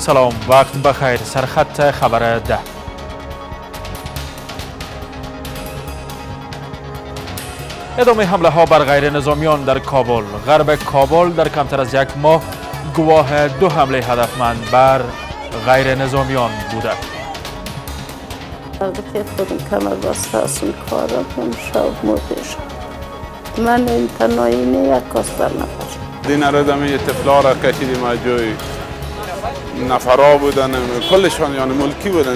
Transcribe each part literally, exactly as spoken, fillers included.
سلام، وقت بخیر. سرخط خبر ده. ادامه حمله ها بر غیر نظامیان در کابل. غرب کابل در کمتر از یک ماه گواه دو حمله هدفمند بر غیر نظامیان بوده. که خودم کمر بسته از اون کارم شب مرده شد. من این تنهایی نه یک کاستر نفر. دین ردمی طفلا را کشیدیم از جای نفرا بودن، کلشان یعنی ملکی بودن.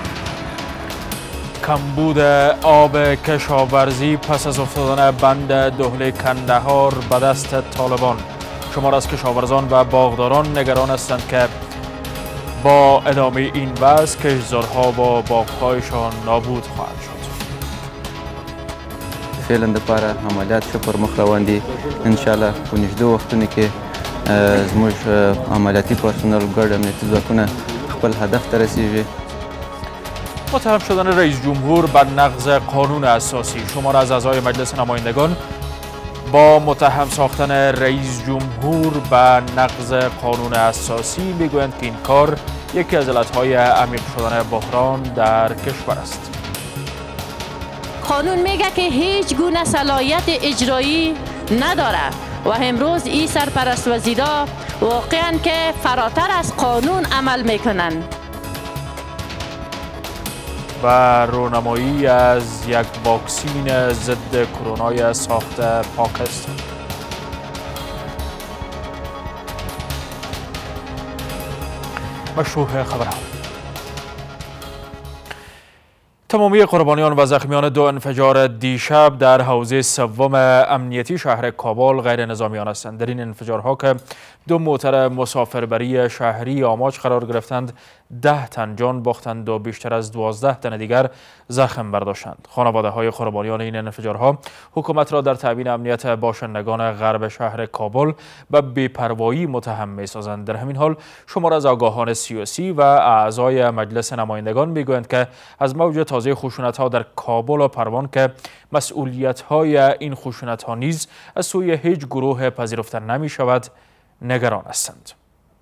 کمبود آب کشاورزی پس از افتادن بند دهل کندهار به دست طالبان. شمار از کشاورزان و باغداران نگران هستند که با ادامه این وضع کشتزارها با باغ‌هایشان نابود خواهد شد. فعلا دپاره عملیات ښه پر مخ روان دي. انشاءالله په نږدې وختونو کې زموږ عملیاتي پرسونل ګډ امنیتي ځواکونه خپل هدف ته رسیږي. متهم شدن رئیس جمهور بر نقض قانون اساسی. شمار از اعضای مجلس نمایندگان با متهم ساختن رئیس جمهور به نقض قانون اساسی میگویند که این کار یکی از علتهای عمیق شدن بحران در کشور است. قانون میگه که هیچ گونه صلاحیت اجرایی نداره و امروز این سرپرست وزیرا واقعا که فراتر از قانون عمل میکنن. و رونمایی از یک واکسین ضد کرونا ساخت پاکستان. مشروع خبرها. تمامی قربانیان و زخمیان دو انفجار دیشب در حوزه سوم امنیتی شهر کابل غیر نظامیان هستند. در این انفجارها که دو موتر مسافربری شهری آماج قرار گرفتند، ده تن جان باختند و بیشتر از دوازده تن دیگر زخم برداشتند. خانواده های قربانیان این انفجارها حکومت را در تامین امنیت باشندگان غرب شهر کابل به بی‌پروایی متهم می‌سازند. در همین حال شمار از آگاهان سیاسی و اعضای مجلس نمایندگان میگویند که از موج تازه خشونت‌ها در کابل و پروان که مسئولیت‌های این خشونت‌ها نیز از سوی هیچ گروه پذیرفته نمی‌شود نگران هستند.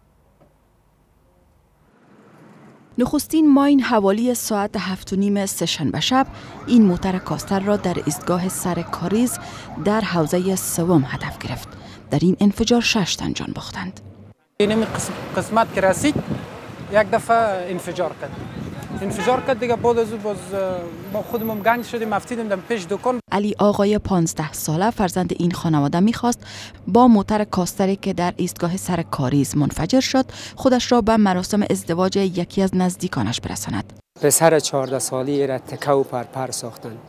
نخستین ماین حوالی ساعت هفت و نیم سه‌شنبه شب این موتر کاستر را در ایستگاه سر کاریز در حوزه سوم هدف گرفت. در این انفجار شش تن جان باختند. این قسمت که رسید یک دفعه انفجار کرد. انفجار کرد دیگه بعد از باز ما خودمون گنگ شدیم افتیدیم در پیش دکان. علی آقای پانزده ساله فرزند این خانواده میخواست با موتر کاستری که در ایستگاه سر کاریز منفجر شد خودش را به مراسم ازدواج یکی از نزدیکانش برساند. پسر چهارده سالی را تکه و پرپر ساختند.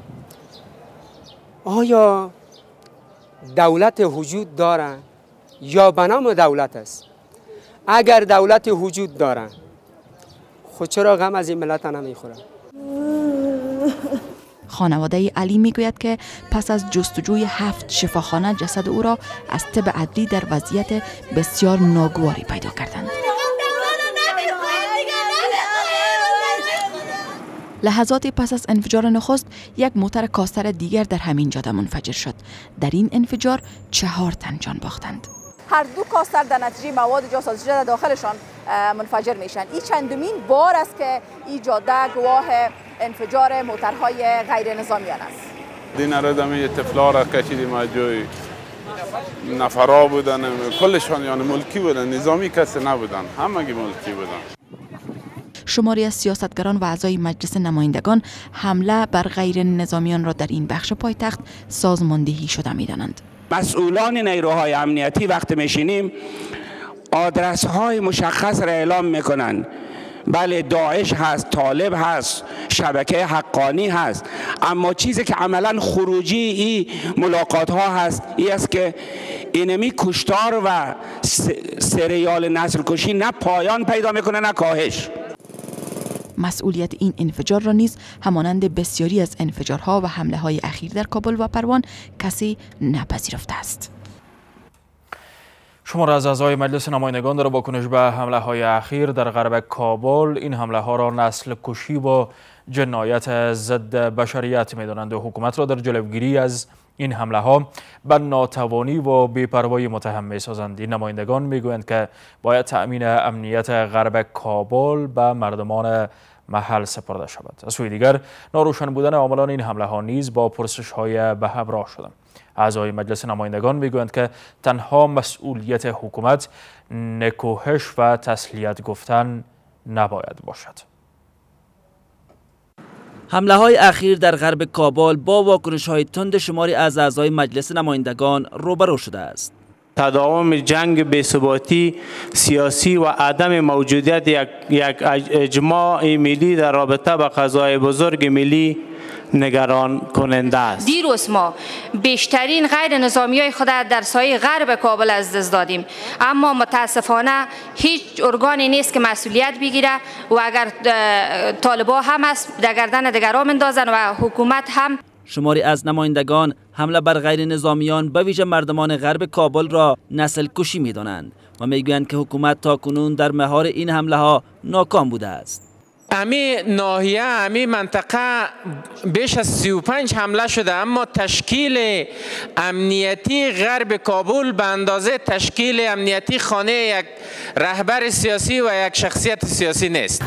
آیا دولت وجود داره یا به نام دولت است؟ اگر دولت وجود داره خود چرا غم از این ملت نمیخوره؟ خانواده علی میگوید که پس از جستجوی هفت شفاخانه جسد او را از طب عدلی در وضعیت بسیار ناگواری پیدا کردند. لحظاتی پس از انفجار نخست یک موتر کاستر دیگر در همین جاده منفجر شد. در این انفجار چهار تن جان باختند. هر دو کاستر در نتیجه مواد جاسازی شده داخلشان منفجر میشن. این چندمین بار است که این جاده گواه انفجار موترهای غیر نظامیان است. دین ردمی طفلا را کشیدیم از جای نفرا بودن، کلشان یعنی ملکی بودن، نظامی کسی نبودن، همگی ملکی بودن. شماری از سیاستگران و اعضای مجلس نمایندگان حمله بر غیر نظامیان را در این بخش پایتخت سازماندهی شده می‌دانند. مسئولان نیروهای امنیتی وقت میشینیم آدرس های مشخص را اعلام میکنن. بله داعش هست، طالب هست، شبکه حقانی هست، اما چیزی که عملا خروجی این ملاقات ها هست این است که اینمی کشتار و سریال نسل کشی نه پایان پیدا میکنه نه کاهش. مسئولیت این انفجار را نیز همانند بسیاری از انفجارها و حمله های اخیر در کابل و پروان کسی نپذیرفته است. شمار از اعضای مجلس نمایندگان در واکنش به حمله های اخیر در غرب کابل این حمله ها را نسل کشی و جنایت ضد بشریت می‌دانند و حکومت را در جلوگیری از این حمله ها به ناتوانی و بی‌پروایی متهم می‌سازند. این نمایندگان می‌گویند که باید تأمین امنیت غرب کابل به مردمان محل سپرده شود. از سوی دیگر ناروشن بودن عاملان این حمله ها نیز با پرسش های به همراه شده. اعضای مجلس نمایندگان میگویند که تنها مسئولیت حکومت نکوهش و تسلیت گفتن نباید باشد. حمله های اخیر در غرب کابل با واکنش های تند شماری از اعضای مجلس نمایندگان روبرو شده است. تداوم جنگ بی‌ثباتی سیاسی و عدم موجودیت یک, یک اجماع ملی در رابطه با قضای بزرگ ملی نگران کننده است. دیروز ما بیشترین غیر نظامی های خود در سایه غرب کابل از دست دادیم، اما متاسفانه هیچ ارگانی نیست که مسئولیت بگیره و اگر طالبا هم است در گردن دیگران اندازن و حکومت هم. شماری از نمایندگان حمله بر غیر نظامیان به ویژه مردمان غرب کابل را نسل کشی می دانند و می گویند که حکومت تا کنون در مهار این حمله ها ناکام بوده است. امی ناحیه امی منطقه بیش از سی و پنج حمله شده، اما تشکیل امنیتی غرب کابل به اندازه تشکیل امنیتی خانه یک رهبر سیاسی و یک شخصیت سیاسی نیست.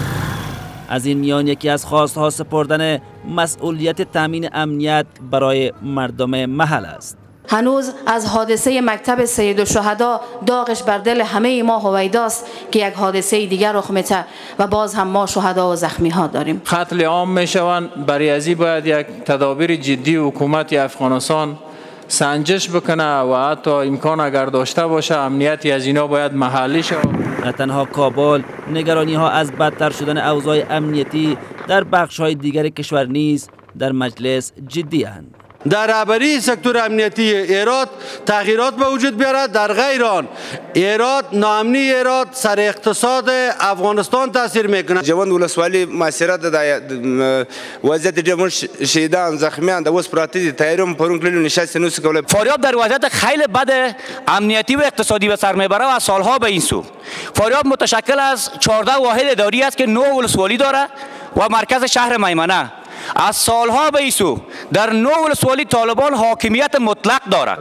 از این میان یکی از خواستها سپردن مسئولیت تامین امنیت برای مردم محل است. هنوز از حادثه مکتب سید الشهدا داغش بر دل همه ما هویداست که یک حادثه دیگر رخ میده و باز هم ما شهدا و زخمی ها داریم. قتل عام میشوند. برای ازی باید یک تدابیر جدی حکومت افغانستان سنجش بکنه و حتی امکان اگر داشته باشه امنیتی از اینا باید محلی شود. نه تنها کابل، نگرانی ها از بدتر شدن اوضاع امنیتی در بخش های دیگر کشور نیز در مجلس جدی اند. در رهبری سکتور امنیتی ایراد تغییرات به وجود بیارد. در غیر آن ایراد ناامنی ایراد سر اقتصاد افغانستان تاثیر میکنه. جوان ولسوالی مسیرت د وضعیت جمهور شهیدان زخمیان د اوس پراته دي تایرم پرون کلیو نشست نوس کوله. فاریاب در وضعیت خیلی بد امنیتی و اقتصادی به سر میبره و از سالها به این سو. فاریاب متشکل از چهارده واحد اداری است که نه ولسوالی داره و مرکز شهر میمنه. از سالها به ایسو در نو ولسوالی طالبان حاکمیت مطلق دارد.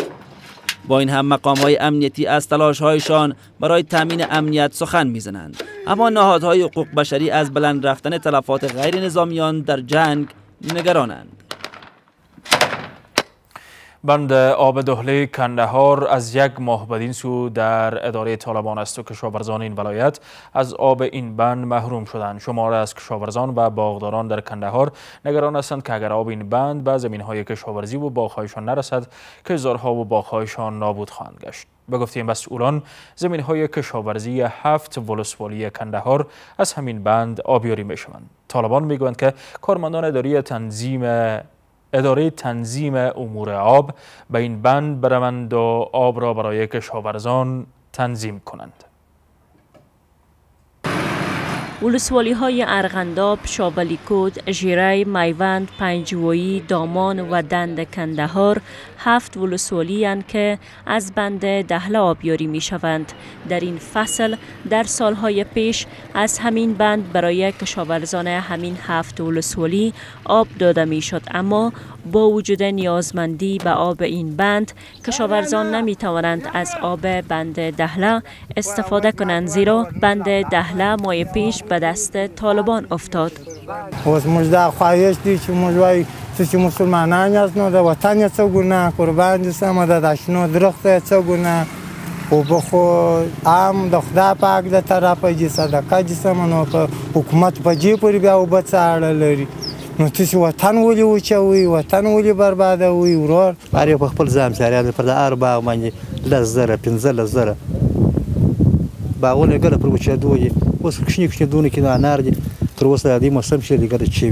با این هم مقام‌های امنیتی از تلاش‌هایشان برای تامین امنیت سخن می‌زنند، اما نهادهای حقوق بشری از بلند رفتن تلفات غیر نظامیان در جنگ نگرانند. بند آب دهله کندهار از یک ماه بدین سو در اداره طالبان است و کشاورزان این ولایت از آب این بند محروم شدند. شمار از کشاورزان و باغداران در کندهار نگران هستند که اگر آب این بند به زمین‌های کشاورزی و باغ‌هایشان نرسد که هزارها و باغ‌هایشان نابود خواهند گشت. به گفته مسئولان زمین‌های کشاورزی هفت ولسوالی کندهار از همین بند آبیاری می‌شوند. طالبان می‌گویند که کارمندان اداره تنظیم اداره تنظیم امور آب به این بند بروند و آب را برای کشاورزان تنظیم کنند. ولسوالی های ارغنداب، شابلیکوت، ژیره، میوند، پنجوایی، دامان و دند کندهار هفت ولسوالی اند که از بند دهله آبیاری می شوند. در این فصل در سالهای پیش از همین بند برای کشاورزان همین هفت ولسوالی آب داده می شد، اما با وجود نیازمندی به آب این بند کشاورزان نمی توانند از آب بند دهله استفاده کنند، زیرا بند دهله ماه پیش به دست طالبان افتاد. اوس موږ دا خواهش دی چې موږ وایو چې مسلمانان یاست نو د وطن یې څه ګناه قربان دي سمه ده د شنو درخته یې څه ګناه اوبه خو عام د خدای پاک د طرفه دي صدقه دي سمه نو په حکومت په دې پورې بیا اوبه څه اړه لري نو تاسې وطن ولې وچوئ وطن ولې بربادوئ ورور هر یو په خپل ځان څاریان پر د هر باغ باندې لس زره پنځلس زره باغونه ګله پر وچېدو دي اوس کوچني کوچني دونه کې د انار دي تر اوسه د دې موسم چې دیګه چوي.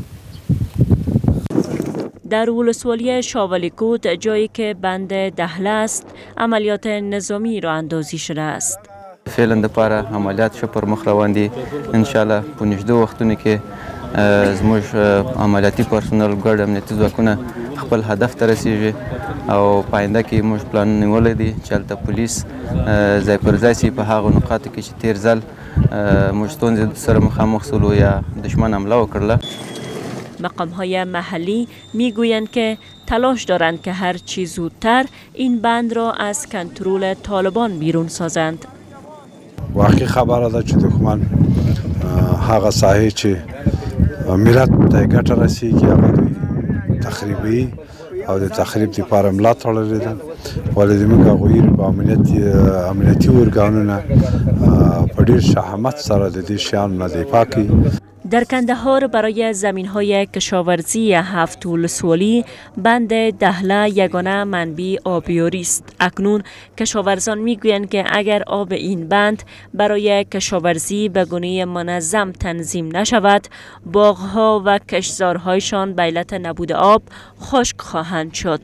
در ولسوالی شاولیکوت جایی که بند دهله است عملیات نظامی را اندازی شده است. فعلا د پاره عملیات شو پر مخ روان دي ان شاء الله په نږدې وختونو کې زموږ عملیاتي پرسونل ګډ امنیتي ځواکونه خپل هدف ته رسیږي او په آینده کې موږ پلان نیولی دی چې هلته پولیس ځای پر ځای شي په هغو نقاطو کې چې تیر ځل موږ ستونزې سره مخامخ شولو یا دشمن حمله وکړله. مقام‌های محلی میگویند که تلاش دارند که هر چی زودتر این بند را از کنترل طالبان بیرون سازند. واقعی خبره ده چې دښمن هغه ساحې چې ملت ته ګټه رسیږي هغه دوی تخریبوي او د تخریب لپاره ملا تړلې ده. ولې زموږ هغوی په امنیتي ارګانونه په ډېر شهامت سره د دې شیانو نه دفاع کوي. در کندهار برای زمین‌های کشاورزی هفت ولسوالی بند دهله یگانه منبع آبیاری است. اکنون کشاورزان میگویند که اگر آب این بند برای کشاورزی به گونه منظم تنظیم نشود، باغ‌ها و کشتزارهایشان به علت نبود آب خشک خواهند شد.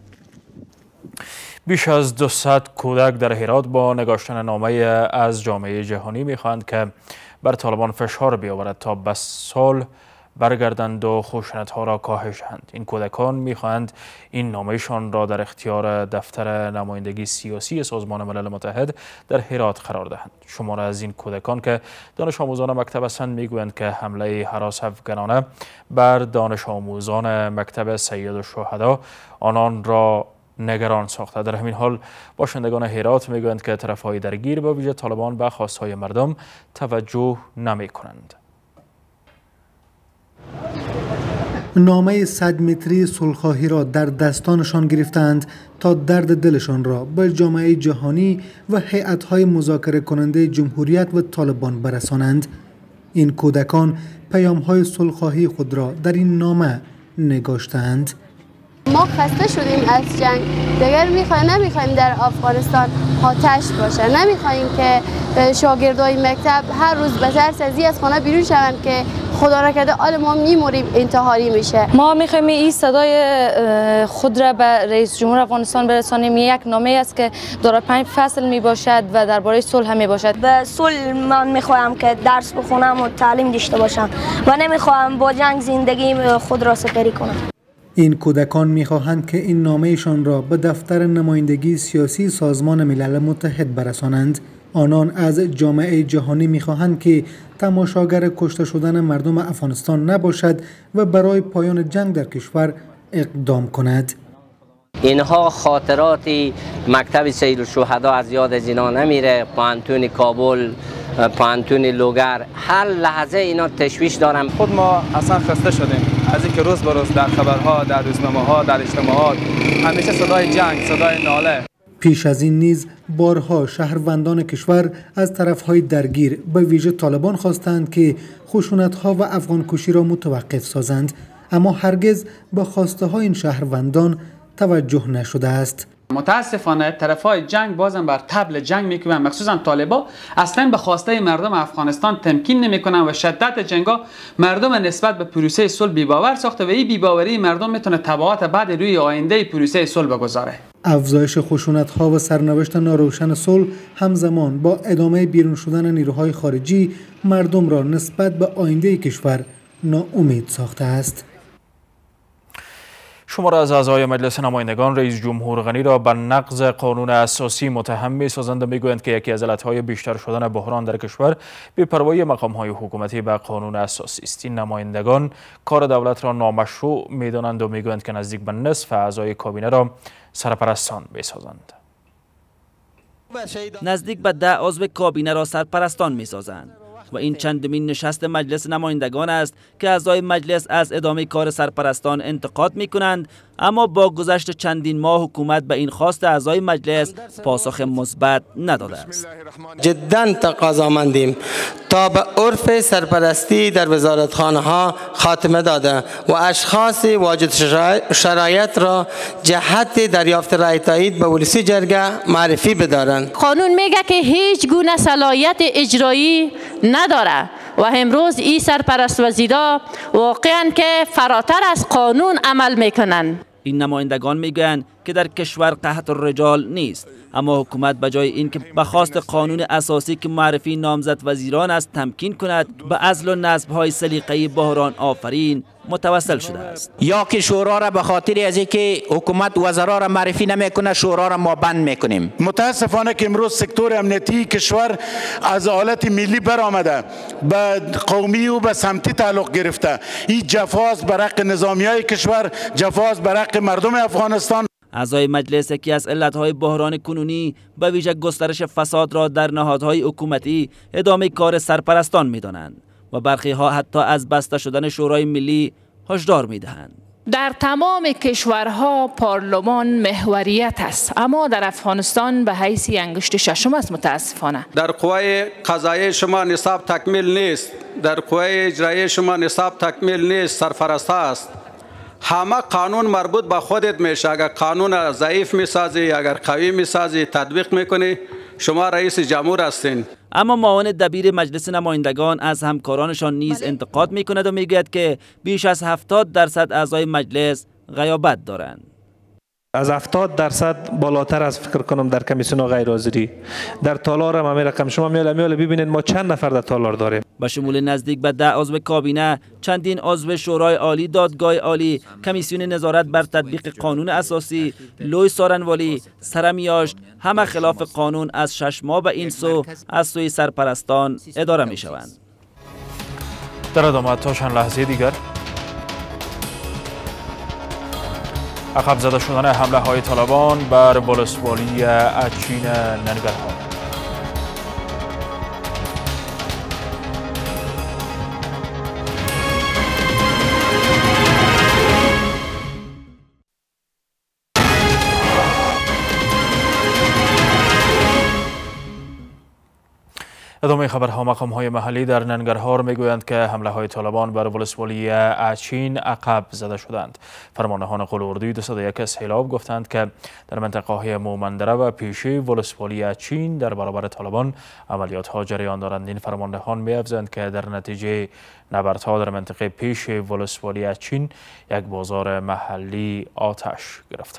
بیش از دویست کودک در هرات با نگاشتن نامه از جامعه جهانی می‌خواهند که بر طالبان فشار بیاورد تا به صلح برگردند و خشونت‌ها را کاهش دهند. این کودکان می‌خواهند این نامه‌شان را در اختیار دفتر نمایندگی سیاسی سازمان ملل متحد در هرات قرار دهند. شماره از این کودکان که دانش آموزان مکتب هستند میگویند که حمله هراس افغانانه بر دانش آموزان مکتب سید الشهدا آنان را نگران ساخته. در همین حال باشندگان هرات میگویند که طرفهای درگیر به ویژه طالبان به خواستهای مردم توجه نمی کنند. نامه صد متری صلح‌خواهی را در دستانشان گرفتند تا درد دلشان را به جامعه جهانی و هیئت‌های مذاکره کننده جمهوریت و طالبان برسانند. این کودکان پیام‌های صلح‌خواهی خود را در این نامه نگاشتند. ما خسته شدیم از جنگ، دیگر میخوایم نمیخوایم در افغانستان آتش باشه، نمیخوایم که شاگردای مکتب هر روز به ترس از از خانه بیرون شوند که خدا را کرده آل ما میموریم انتحاری میشه. ما میخوایم این صدای خود را به رئیس جمهور افغانستان برسانیم. یک نامه است که دارای پنج فصل میباشد و درباره صلح میباشد. به صلح من میخوایم که درس بخونم و تعلیم داشته باشم و نمیخوایم با جنگ زندگی خود را سپری کنم. این کودکان می‌خواهند که این نامه‌شان را به دفتر نمایندگی سیاسی سازمان ملل متحد برسانند. آنان از جامعه جهانی می‌خواهند که تماشاگر کشته شدن مردم افغانستان نباشد و برای پایان جنگ در کشور اقدام کند. اینها خاطرات مکتب سید الشهدا از یاد از اینا نمیره. پانتون کابل، پانتون لوگر، هر لحظه اینا تشویش دارن. خود ما اصلا خسته شدیم از اینکه روز به روز در خبرها، در روزنامه‌ها، در اجتماعات همیشه صدای جنگ، صدای ناله. پیش از این نیز بارها شهروندان کشور از طرفهای درگیر به ویژه طالبان خواستند که خشونت‌ها و افغان کشی را متوقف سازند، اما هرگز به خواسته های این شهروندان توجه نشده است. متاسفانه طرفای جنگ بازم بر طبل جنگ میکنن، مخصوصا طالبا اصلا به خواسته مردم افغانستان تمکین نمیکنن و شدت جنگا مردم نسبت به پروسه صلح بی‌باور ساخته و این بی‌باوری مردم میتونه تبعات بعد روی آینده پروسه صلح بگذاره. افزایش خشونت‌ها و سرنوشت ناروشن صلح همزمان با ادامه بیرون شدن نیروهای خارجی مردم را نسبت به آینده کشور ناامید ساخته است. شماره از اعضای مجلس نمایندگان رئیس جمهور غنی را به نقض قانون اساسی متهم می‌سازند و می‌گویند که یکی از علتهای بیشتر شدن بحران در کشور بی‌پروایی مقام‌های حکومتی به قانون اساسی است. این نمایندگان کار دولت را نامشروع می‌دانند و می‌گویند که نزدیک به نصف اعضای کابینه را سرپرستان می‌سازند. نزدیک به ده عضو کابینه را سرپرستان می‌سازند. و این چندمین نشست مجلس نمایندگان است که اعضای مجلس از ادامه کار سرپرستان انتقاد می کنند، اما با گذشت چندین ماه حکومت به این خواست اعضای مجلس پاسخ مثبت نداده است. جدا تقاضامندیم تا به عرف سرپرستی در وزارتخانه ها خاتمه داده و اشخاص واجد شرایط را جهت دریافت رای تایید به ولسی جرگه معرفی بدارند. قانون میگه که هیچ گونه صلاحیت اجرایی نداره و امروز این سرپرست وزیرا واقعا که فراتر از قانون عمل میکنن. این نمایندگان میگویند که در کشور قحط الرجال نیست، اما حکومت به جای اینکه به خواست قانون اساسی که معرفی نامزد وزیران است تمکین کند، به عزل و نصب‌های سلیقه‌ای بحران آفرین متوسل شده است. یا که شورا را به خاطر از اینکه حکومت وزرا را معرفی نمیکنه شورا را ما بند میکنیم. متاسفانه که امروز سکتور امنیتی کشور از حالت ملی برآمده به قومی و به سمتی تعلق گرفته. این جفاست بر حق نظامیای کشور، جفاست بر حق مردم افغانستان. اعضای مجلس یکی از علتهای بحران کنونی به ویژه گسترش فساد را در نهادهای حکومتی ادامه کار سرپرستان می‌دانند و برخی ها حتی از بسته شدن شورای ملی هشدار می‌دهند. در تمام کشورها پارلمان محوریت است، اما در افغانستان به حیث انگشت ششم است متاسفانه. در قوای قضایی شما نصاب تکمیل نیست، در قوای اجرایی شما نصاب تکمیل نیست، سرپرست است. همه قانون مربوط به خودت میشه. اگر قانون ضعیف میسازی، اگر قوی میسازی، تطبیق میکنی، شما رئیس جمهور هستین. اما معاون دبیر مجلس نمایندگان از همکارانشان نیز انتقاد میکند و میگوید که بیش از هفتاد درصد اعضای مجلس غیابت دارند. از هفتاد درصد بالاتر از فکر کنم در کمیسیون غیر حاضری. در تالار هم همین رقم شما میاله میاله ببینید ما چند نفر در تالار داریم. با شمول نزدیک به ده عضو کابینه، چندین عضو شورای عالی، دادگاه عالی، کمیسیون نظارت بر تطبیق قانون اساسی، لوی سارنوالی، سرمیاشت، همه خلاف قانون از شش ماه به این سو از سوی سرپرستان اداره می شوند. در ادامه تا چند لحظه دیگر عقب زده شدن حمله های طالبان بر ولسوالی اچین ننگرهار. ادامه خبرها. مقام‌های محلی در ننگرهار میگویند که حمله های طالبان بر ولسوالی اچین عقب زده شدند. فرماندهان قلوردی دویست و یک سیلاب گفتند که در منطقه‌های مومندره و پیشی ولسوالی اچین در برابر طالبان عملیات ها جریان دارند. این فرماندهان می‌افزایند که در نتیجه نبردها در منطقه پیش ولسوالی اچین یک بازار محلی آتش گرفته.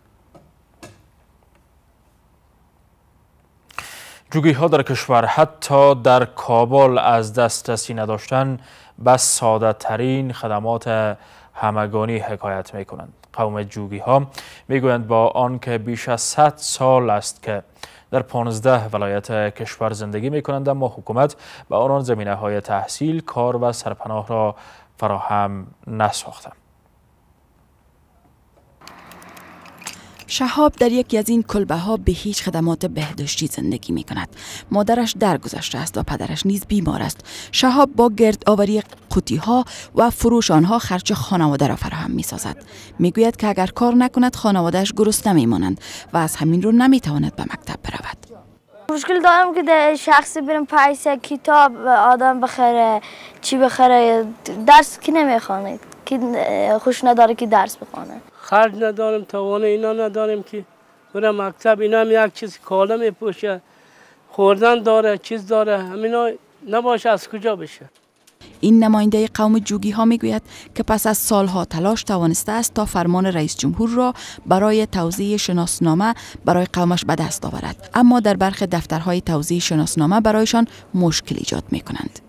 جوگی ها در کشور حتی در کابل از دسترسی نداشتن به ساده ترین خدمات همگانی حکایت می کنند. قوم جوگی ها می گویند با آن که بیش از صد سال است که در پانزده ولایت کشور زندگی می کنند، اما حکومت به آنان زمینه های تحصیل، کار و سرپناه را فراهم نساخته. شهاب در یکی از این کلبه ها به هیچ خدمات بهداشتی زندگی می کند. مادرش درگذشته است و پدرش نیز بیمار است. شهاب با گرد آوری قوطی ها و فروش آنها خرج خانواده را فراهم می سازد. می گوید که اگر کار نکند خانوادهش گرسنه می مانند و از همین رو نمی تواند به مکتب برود. مشکل دارم که در شخصی بریم پیسه کتاب آدم بخره، چی بخره، درس کی نمیخوانه، کی خوش نداره که درس بخونه. خرج نداریم، توان اینا نداریم که برم مکتب. اینا هم یک چیز کالا میپوشه، خوردن داره، چیز داره، همینا نباشه از کجا بشه. این نماینده قوم جوگی ها میگوید که پس از سالها تلاش توانسته است تا فرمان رئیس جمهور را برای توزیع شناسنامه برای قومش به دست آورد، اما در برخی دفترهای توزیع شناسنامه برایشان مشکل ایجاد میکنند.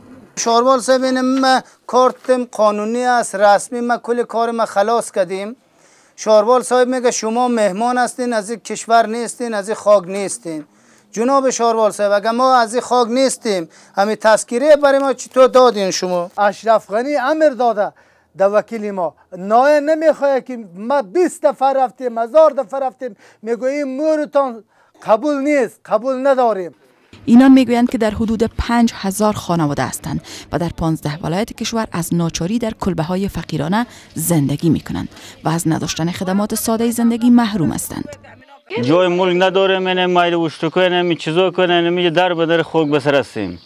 شاروال صاحب ما کارتم قانونی است، رسمی، ما کل کار ما خلاص کردیم. شاروال صاحب میگه شما مهمان هستین، از این کشور نیستین، از این خاک نیستین. جناب شاروال صاحب اگر ما از این خاک نیستیم، همین تذکیره برای ما چطور دادین شما؟ اشرف غنی امر داده در وکیل ما، نه نمیخواد که ما بیست دفعه رفتیم، هزار دفعه رفتیم، میگوییم مورتان قبول نیست، قبول نداریم. اینان میگویند که در حدود پنج هزار خانواده هستند و در پانزده ولایت کشور از ناچاری در کلبه های فقیرانه زندگی میکنند و از نداشتن خدمات ساده زندگی محروم هستند. جای ملک نداره، من مایل وشتو کنم، چیزا کنم، میگه در به در خوک بسر هستیم.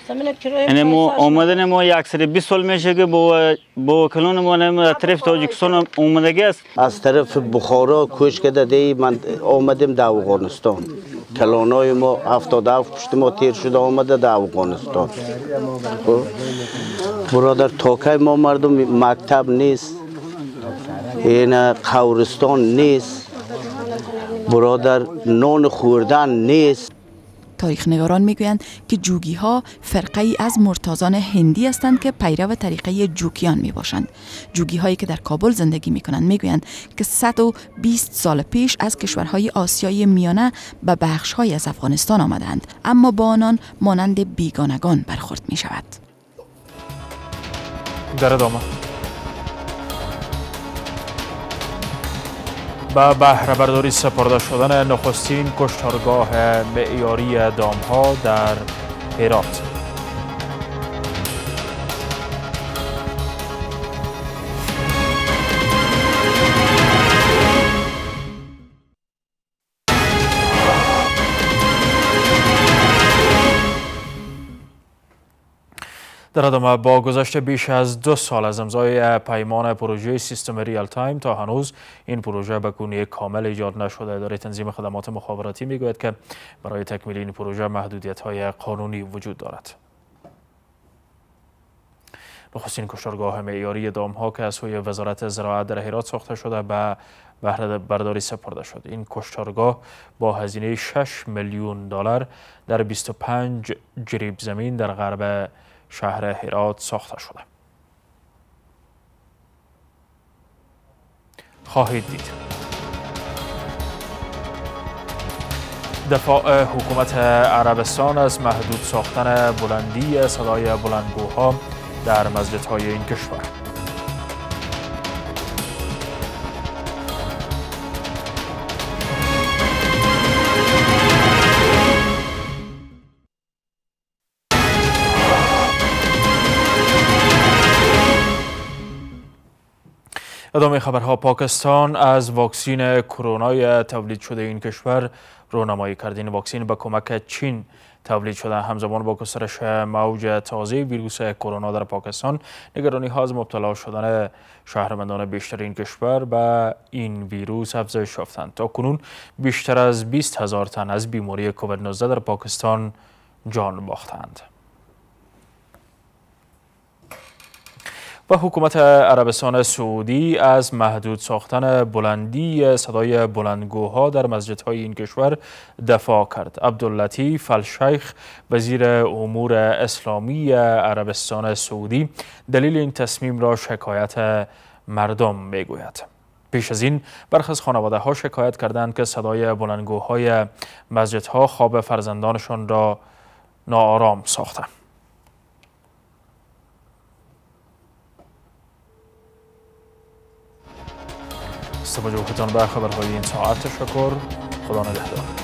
یعنی ما آمدن ما یک سری بیست سال میشه که با با کلون ما در طرف تاجیکستان اومدگی است. از طرف بخارا کوچ کرده دی من آمدیم در افغانستان. کلانای ما هفتاد و هفت پشت ما تیر شده آمده در افغانستان. برادر تاکای ما مردم مکتب نیست، این قبرستان نیست برادر، نان خوردن نیست. تاریخ نگاران میگویند که جوگی ها فرقه ای از مرتازان هندی هستند که پیرو طریقه جوکیان می باشند. جوگی هایی که در کابل زندگی می کنند میگویند که صد و بیست سال پیش از کشورهای آسیای میانه به بخش های از افغانستان آمدند، اما با آنان مانند بیگانگان برخورد می شود. در ادامه به بهره برداری سپرده شدن نخستین کشتارگاه معیاری دامها در هرات. در ادامه با گذشت بیش از دو سال از امضای پیمان پروژه سیستم ریال تایم تا هنوز این پروژه به گونه کامل ایجاد نشده. اداره تنظیم خدمات مخابراتی میگوید که برای تکمیل این پروژه محدودیت‌های قانونی وجود دارد. نخستین کشتارگاه معیاری دامها که از سوی وزارت زراعت در هرات ساخته شده به بهره برداری سپرده شد. این کشتارگاه با هزینه شش میلیون دلار در بیست و پنج جریب زمین در غرب شهر هرات ساخته شده. خواهید دید دفاع حکومت عربستان از محدود ساختن بلندی صدای بلندگوها در مسجدهای این کشور. ادامه خبرها. پاکستان از واکسین کرونا تولید شده این کشور رونمایی کرد. این واکسین به کمک چین تولید شده. همزمان با گسترش موج تازه ویروس کرونا در پاکستان، نگرانی ها از مبتلا شدن شهروندان بیشتر این کشور به این ویروس افزایش یافتند. تا کنون بیشتر از بیست هزار تن از بیماری کووید نوزده در پاکستان جان باختند. و حکومت عربستان سعودی از محدود ساختن بلندی صدای بلندگوها در مسجدهای این کشور دفاع کرد. عبداللطیف الشیخ وزیر امور اسلامی عربستان سعودی دلیل این تصمیم را شکایت مردم میگوید. پیش از این برخی از خانواده ها شکایت کردند که صدای بلندگوهای مسجدها خواب فرزندانشان را ناآرام ساخته. توجهتان به خبرهای این ساعت تشکر. خدا نگهدار.